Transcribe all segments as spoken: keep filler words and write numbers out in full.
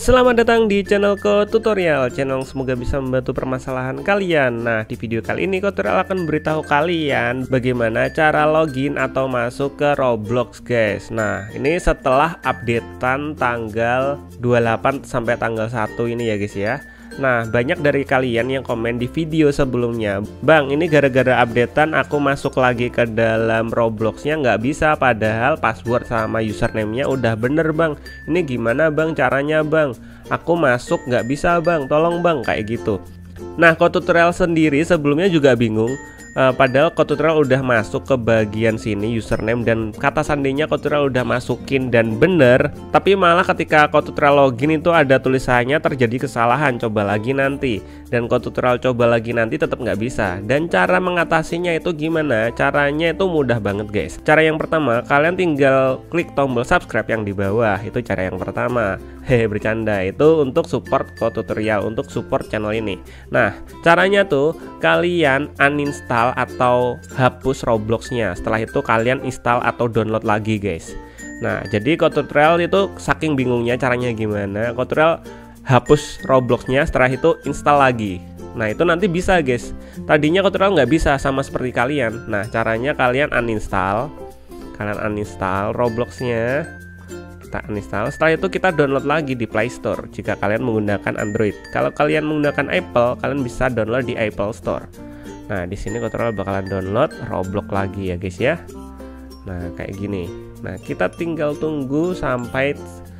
Selamat datang di channel Ko Tutorial, channel yang semoga bisa membantu permasalahan kalian. Nah, di video kali ini Ko Tutorial akan memberitahu kalian bagaimana cara login atau masuk ke Roblox, guys. Nah, ini setelah updatean tanggal dua puluh delapan sampai tanggal satu ini ya, guys ya. Nah, banyak dari kalian yang komen di video sebelumnya, Bang, ini gara-gara updatean aku masuk lagi ke dalam Robloxnya nggak bisa, padahal password sama username-nya udah bener, Bang. Ini gimana, Bang, caranya, Bang? Aku masuk nggak bisa, Bang, tolong, Bang, kayak gitu. Nah, Ko Tutorial sendiri sebelumnya juga bingung. Uh, padahal Ko Tutorial udah masuk ke bagian sini username dan kata sandinya Ko Tutorial udah masukin dan bener, tapi malah ketika Ko Tutorial login itu ada tulisannya terjadi kesalahan, coba lagi nanti. Dan Ko Tutorial coba lagi nanti tetap nggak bisa. Dan cara mengatasinya itu gimana? Caranya itu mudah banget, guys. Cara yang pertama, kalian tinggal klik tombol subscribe yang di bawah. Itu cara yang pertama. Hehe, bercanda, itu untuk support Ko Tutorial, untuk support channel ini. Nah, caranya tuh kalian uninstall atau hapus Robloxnya. Setelah itu kalian install atau download lagi, guys. Nah, jadi Ko Tutorial itu saking bingungnya caranya gimana, Ko Tutorial hapus Robloxnya, setelah itu install lagi. Nah, itu nanti bisa, guys. Tadinya Ko Tutorial nggak bisa, sama seperti kalian. Nah, caranya kalian uninstall, kalian uninstall Robloxnya, kita uninstall. Setelah itu kita download lagi di Play Store jika kalian menggunakan Android. Kalau kalian menggunakan Apple, kalian bisa download di Apple Store. Nah, di sini Ko Tutorial bakalan download Roblox lagi ya, guys ya. Nah, kayak gini. Nah, kita tinggal tunggu sampai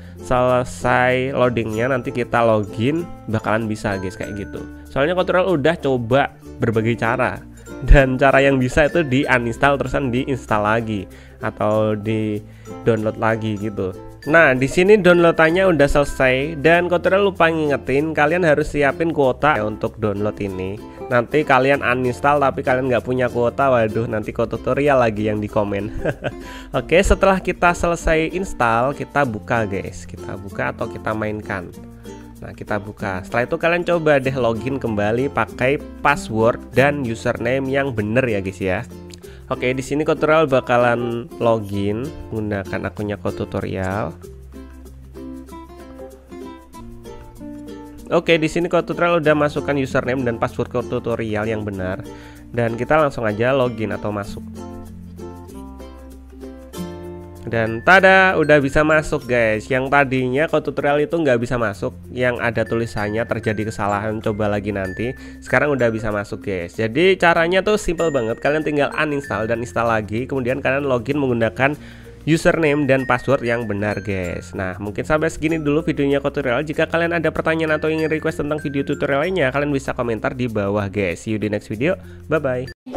selesai loadingnya, nanti kita login bakalan bisa, guys, kayak gitu. Soalnya Ko Tutorial udah coba berbagai cara, dan cara yang bisa itu di uninstall terusan di install lagi atau di download lagi gitu. Nah, di sini downloadannya udah selesai dan Ko Tutorial lupa ngingetin kalian harus siapin kuota ya untuk download ini. Nanti kalian uninstall tapi kalian nggak punya kuota, waduh, nanti Ko Tutorial lagi yang di komen. Oke, setelah kita selesai install, kita buka, guys. Kita buka atau kita mainkan. Nah, kita buka. Setelah itu kalian coba deh login kembali pakai password dan username yang bener ya, guys ya. Oke, di sini Ko Tutorial bakalan login menggunakan akunnya Ko Tutorial. Oke, di sini Ko Tutorial udah masukkan username dan password Ko Tutorial yang benar, dan kita langsung aja login atau masuk. Dan tada, udah bisa masuk, guys. Yang tadinya Ko Tutorial itu nggak bisa masuk, yang ada tulisannya terjadi kesalahan, coba lagi nanti. Sekarang udah bisa masuk, guys. Jadi caranya tuh simple banget. Kalian tinggal uninstall dan install lagi, kemudian kalian login menggunakan username dan password yang benar, guys. Nah, mungkin sampai segini dulu videonya Ko Tutorial. Jika kalian ada pertanyaan atau ingin request tentang video tutorial lainnya, kalian bisa komentar di bawah, guys. See you di next video. Bye bye.